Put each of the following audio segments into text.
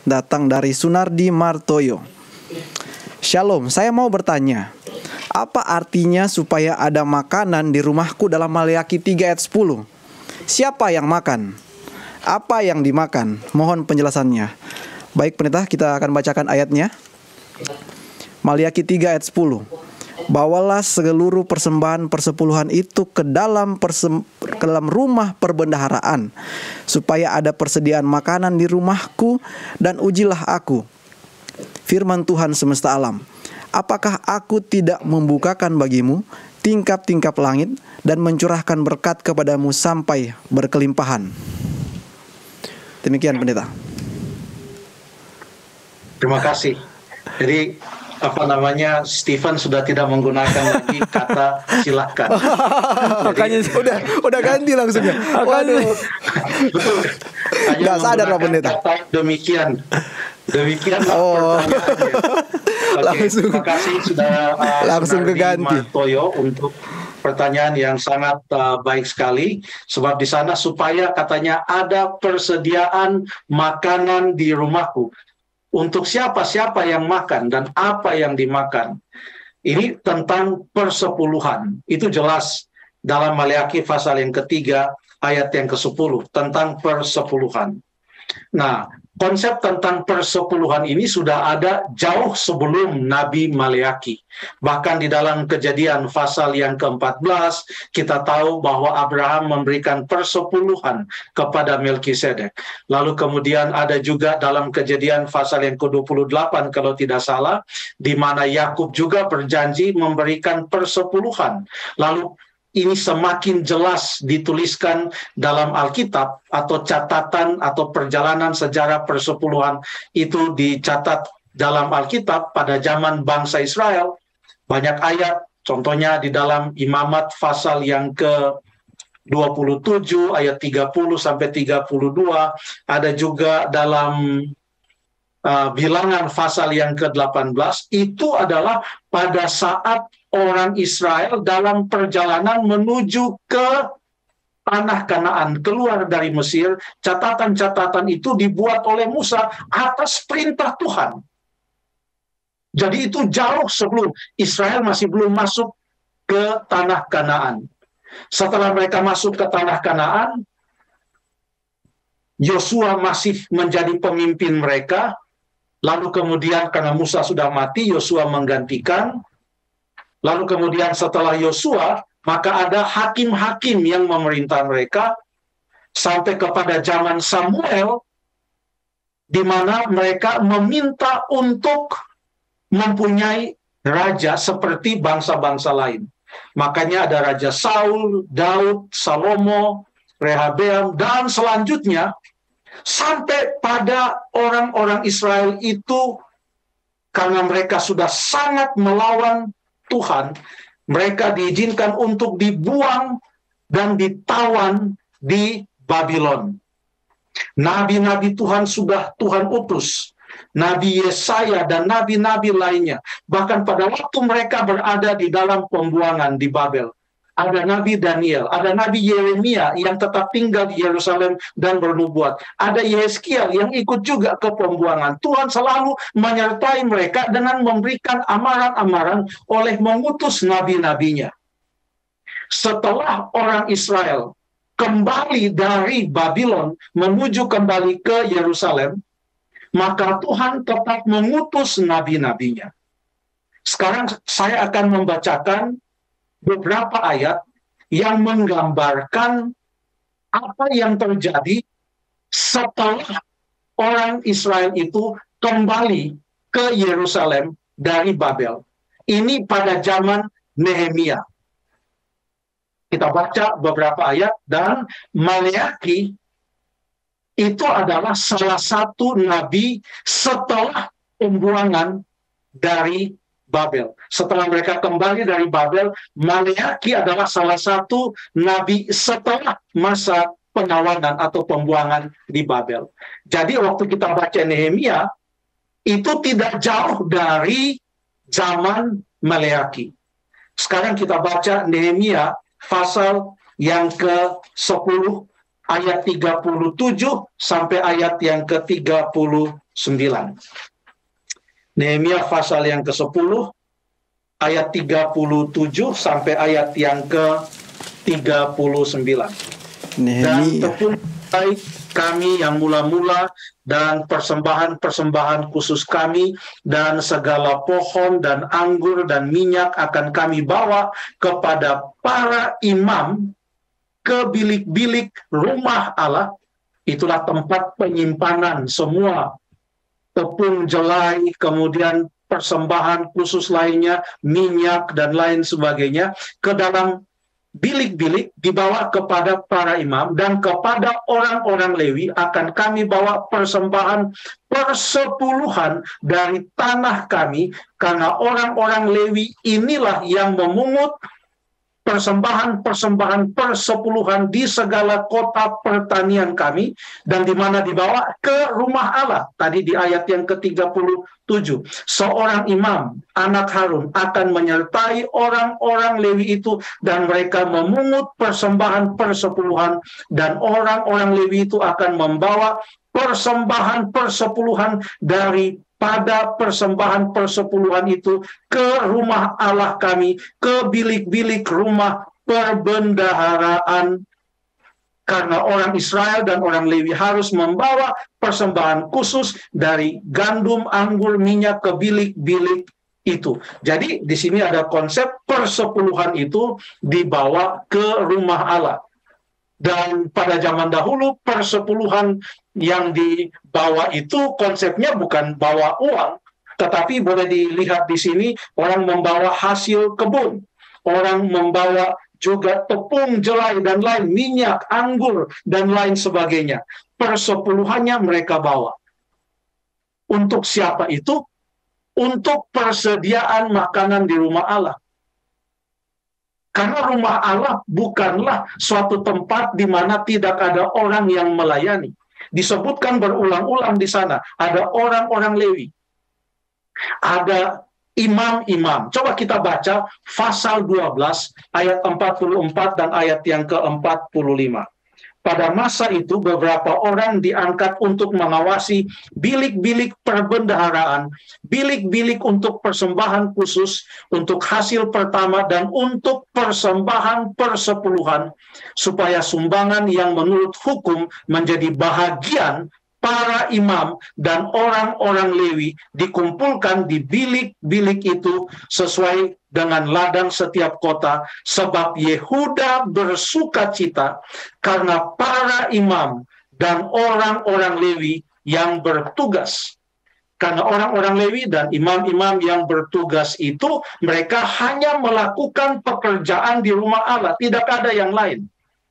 datang dari Sunardi Martoyo. Shalom, saya mau bertanya, apa artinya supaya ada makanan di rumahku dalam Maleakhi 3 ayat 10? Siapa yang makan? Apa yang dimakan? Mohon penjelasannya. Baik pendeta, kita akan bacakan ayatnya. Maleakhi 3 ayat 10. Bawalah seluruh persembahan persepuluhan itu ke dalam rumah perbendaharaan, supaya ada persediaan makanan di rumahku, dan ujilah aku, firman Tuhan semesta alam, apakah aku tidak membukakan bagimu tingkap-tingkap langit dan mencurahkan berkat kepadamu sampai berkelimpahan. Demikian pendeta. Terima kasih. Jadi Stephen sudah tidak menggunakan lagi kata silakan. Makanya udah ganti langsung ya. Waduh. Betul. Nggak sadar Pak Pendeta. Demikian pertanyaannya. Langsung. Terima kasih sudah langsung keganti. Martoyo untuk pertanyaan yang sangat baik sekali. Sebab di sana supaya katanya ada persediaan makanan di rumahku. Untuk siapa-siapa yang makan dan apa yang dimakan. Ini tentang persepuluhan. Itu jelas dalam Maleakhi pasal yang ketiga ayat yang ke-10 tentang persepuluhan. Nah, konsep tentang persepuluhan ini sudah ada jauh sebelum Nabi Maleakhi. Bahkan di dalam Kejadian pasal yang ke-14, kita tahu bahwa Abraham memberikan persepuluhan kepada Melkisedek. Lalu kemudian ada juga dalam Kejadian pasal yang ke-28 kalau tidak salah, di mana Yakub juga berjanji memberikan persepuluhan. Lalu ini semakin jelas dituliskan dalam Alkitab atau catatan atau perjalanan sejarah persepuluhan itu dicatat dalam Alkitab pada zaman bangsa Israel. Banyak ayat, contohnya di dalam Imamat pasal yang ke-27 ayat 30 sampai 32, ada juga dalam Bilangan pasal yang ke-18, itu adalah pada saat orang Israel dalam perjalanan menuju ke tanah Kanaan, keluar dari Mesir. Catatan-catatan itu dibuat oleh Musa atas perintah Tuhan. Jadi itu jauh sebelum Israel masih belum masuk ke tanah Kanaan. Setelah mereka masuk ke tanah Kanaan, Yosua masih menjadi pemimpin mereka. Lalu kemudian karena Musa sudah mati, Yosua menggantikan. Lalu kemudian setelah Yosua, maka ada hakim-hakim yang memerintah mereka sampai kepada zaman Samuel, di mana mereka meminta untuk mempunyai raja seperti bangsa-bangsa lain. Makanya ada Raja Saul, Daud, Salomo, Rehabeam, dan selanjutnya sampai pada orang-orang Israel itu, karena mereka sudah sangat melawan Tuhan, mereka diizinkan untuk dibuang dan ditawan di Babylon. Nabi-nabi Tuhan sudah Tuhan utus, Nabi Yesaya dan nabi-nabi lainnya. Bahkan pada waktu mereka berada di dalam pembuangan di Babel, ada Nabi Daniel, ada Nabi Yeremia yang tetap tinggal di Yerusalem dan bernubuat. Ada Yehezkiel yang ikut juga ke pembuangan. Tuhan selalu menyertai mereka dengan memberikan amaran-amaran oleh mengutus nabi-nabinya. Setelah orang Israel kembali dari Babylon menuju kembali ke Yerusalem, maka Tuhan tetap mengutus nabi-nabinya. Sekarang saya akan membacakan beberapa ayat yang menggambarkan apa yang terjadi setelah orang Israel itu kembali ke Yerusalem dari Babel. Ini pada zaman Nehemia. Kita baca beberapa ayat, dan Maleakhi itu adalah salah satu nabi setelah pembuangan dari Babel. Setelah mereka kembali dari Babel, Maleakhi adalah salah satu nabi setelah masa penawanan atau pembuangan di Babel. Jadi waktu kita baca Nehemia, itu tidak jauh dari zaman Maleakhi. Sekarang kita baca Nehemia pasal yang ke-10 ayat 37 sampai ayat yang ke-39. Nehemia pasal yang ke-10 ayat 37 sampai ayat yang ke-39. Dan tepung kami yang mula-mula dan persembahan-persembahan khusus kami dan segala pohon dan anggur dan minyak akan kami bawa kepada para imam ke bilik-bilik rumah Allah. Itulah tempat penyimpanan semua tepung jelai, kemudian persembahan khusus lainnya, minyak dan lain sebagainya, ke dalam bilik-bilik dibawa kepada para imam, dan kepada orang-orang Lewi akan kami bawa persembahan persepuluhan dari tanah kami, karena orang-orang Lewi inilah yang memungut persembahan persepuluhan di segala kota pertanian kami, dan di mana dibawa ke rumah Allah. Tadi di ayat yang ke-37, seorang imam, anak Harun, akan menyertai orang-orang Lewi itu, dan mereka memungut persembahan persepuluhan, dan orang-orang Lewi itu akan membawa persembahan persepuluhan daripada persembahan persepuluhan itu ke rumah Allah kami, ke bilik-bilik rumah perbendaharaan, karena orang Israel dan orang Lewi harus membawa persembahan khusus dari gandum, anggur, minyak ke bilik-bilik itu. Jadi di sini ada konsep persepuluhan itu dibawa ke rumah Allah. Dan pada zaman dahulu persepuluhan yang dibawa itu konsepnya bukan bawa uang, tetapi boleh dilihat di sini orang membawa hasil kebun, orang membawa juga tepung jelai dan lain, minyak, anggur dan lain sebagainya. Persepuluhannya mereka bawa. Untuk siapa itu? Untuk persediaan makanan di rumah Allah. Karena rumah Allah bukanlah suatu tempat di mana tidak ada orang yang melayani. Disebutkan berulang-ulang di sana, ada orang-orang Lewi, ada imam-imam. Coba kita baca pasal 12 ayat 44 dan ayat yang ke-45. Pada masa itu beberapa orang diangkat untuk mengawasi bilik-bilik perbendaharaan, bilik-bilik untuk persembahan khusus, untuk hasil pertama, dan untuk persembahan persepuluhan, supaya sumbangan yang menurut hukum menjadi bahagian para imam dan orang-orang Lewi dikumpulkan di bilik-bilik itu sesuai dengan ladang setiap kota, sebab Yehuda bersukacita karena para imam dan orang-orang Lewi yang bertugas. Karena orang-orang Lewi dan imam-imam yang bertugas itu, mereka hanya melakukan pekerjaan di rumah Allah, tidak ada yang lain.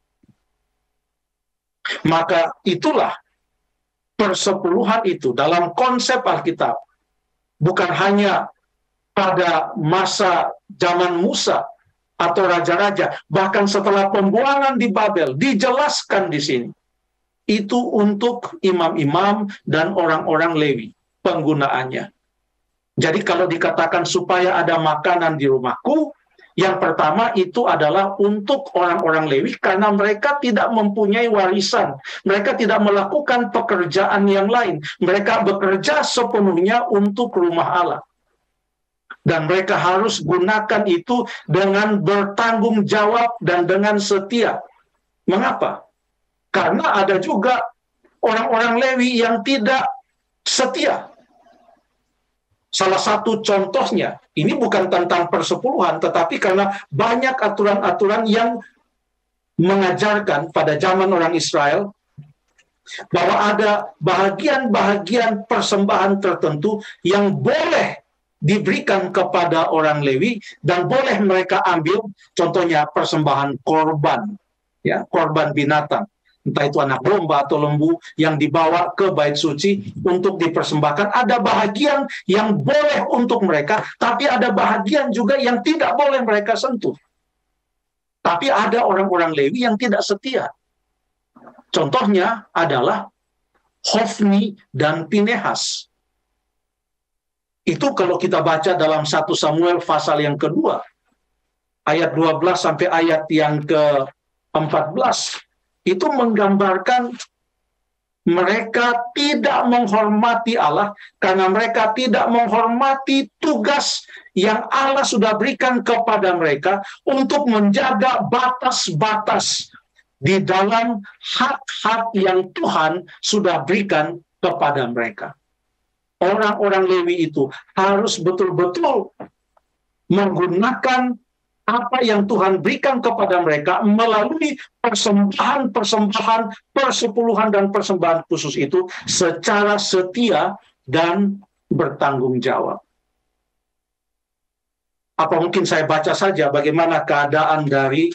Maka itulah persepuluhan itu dalam konsep Alkitab, bukan hanya pada masa zaman Musa atau raja-raja, bahkan setelah pembuangan di Babel, dijelaskan di sini. Itu untuk imam-imam dan orang-orang Lewi penggunaannya. Jadi kalau dikatakan supaya ada makanan di rumahku, yang pertama itu adalah untuk orang-orang Lewi, karena mereka tidak mempunyai warisan. Mereka tidak melakukan pekerjaan yang lain. Mereka bekerja sepenuhnya untuk rumah Allah. Dan mereka harus gunakan itu dengan bertanggung jawab dan dengan setia. Mengapa? Karena ada juga orang-orang Lewi yang tidak setia. Salah satu contohnya, ini bukan tentang persepuluhan, tetapi karena banyak aturan-aturan yang mengajarkan pada zaman orang Israel bahwa ada bahagian-bahagian persembahan tertentu yang boleh diberikan kepada orang Lewi dan boleh mereka ambil, contohnya persembahan korban, ya, korban binatang. Entah itu anak domba atau lembu yang dibawa ke bait suci untuk dipersembahkan. Ada bahagian yang boleh untuk mereka, tapi ada bahagian juga yang tidak boleh mereka sentuh. Tapi ada orang-orang Lewi yang tidak setia. Contohnya adalah Hofni dan Pinehas. Itu kalau kita baca dalam 1 Samuel pasal yang kedua, ayat 12 sampai ayat yang ke-14, itu menggambarkan Mereka tidak menghormati Allah karena mereka tidak menghormati tugas yang Allah sudah berikan kepada mereka untuk menjaga batas-batas di dalam hak-hak yang Tuhan sudah berikan kepada mereka. Orang-orang Lewi itu harus betul-betul menggunakan apa yang Tuhan berikan kepada mereka melalui persembahan-persembahan, persepuluhan dan persembahan khusus itu secara setia dan bertanggung jawab. Apa mungkin saya baca saja bagaimana keadaan dari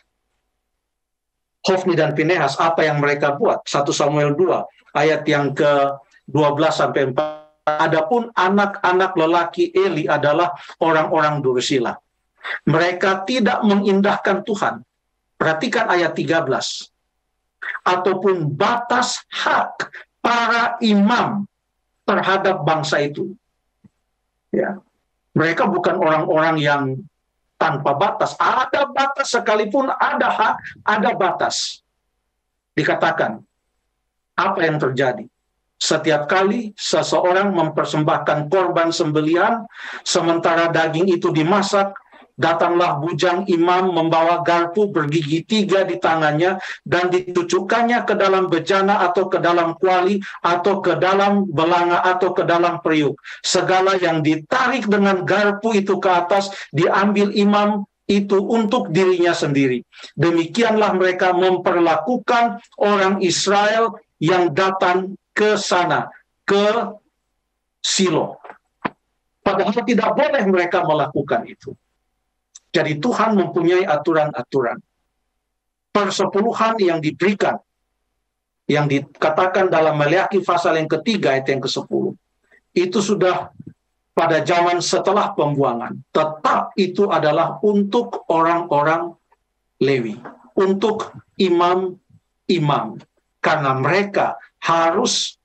Hofni dan Pinehas, apa yang mereka buat. 1 Samuel 2 ayat yang ke-12 sampai 4. Adapun anak-anak lelaki Eli adalah orang-orang dursila. Mereka tidak mengindahkan Tuhan. Perhatikan ayat 13. Ataupun batas hak para imam terhadap bangsa itu. Ya. Mereka bukan orang-orang yang tanpa batas. Ada batas sekalipun ada hak, ada batas. Dikatakan, apa yang terjadi? Setiap kali seseorang mempersembahkan korban sembelihan, sementara daging itu dimasak, datanglah bujang imam membawa garpu bergigi 3 di tangannya dan ditucukkannya ke dalam bejana atau ke dalam kuali atau ke dalam belanga atau ke dalam periuk. Segala yang ditarik dengan garpu itu ke atas diambil imam itu untuk dirinya sendiri. Demikianlah mereka memperlakukan orang Israel yang datang ke sana, ke Silo. Padahal tidak boleh mereka melakukan itu. Jadi Tuhan mempunyai aturan-aturan. Persepuluhan yang diberikan, yang dikatakan dalam Maleakhi pasal yang ketiga ayat yang ke-10, itu sudah pada zaman setelah pembuangan. Tetap itu adalah untuk orang-orang Lewi, untuk imam-imam. Karena mereka harus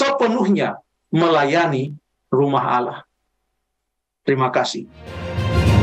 sepenuhnya melayani rumah Allah. Terima kasih.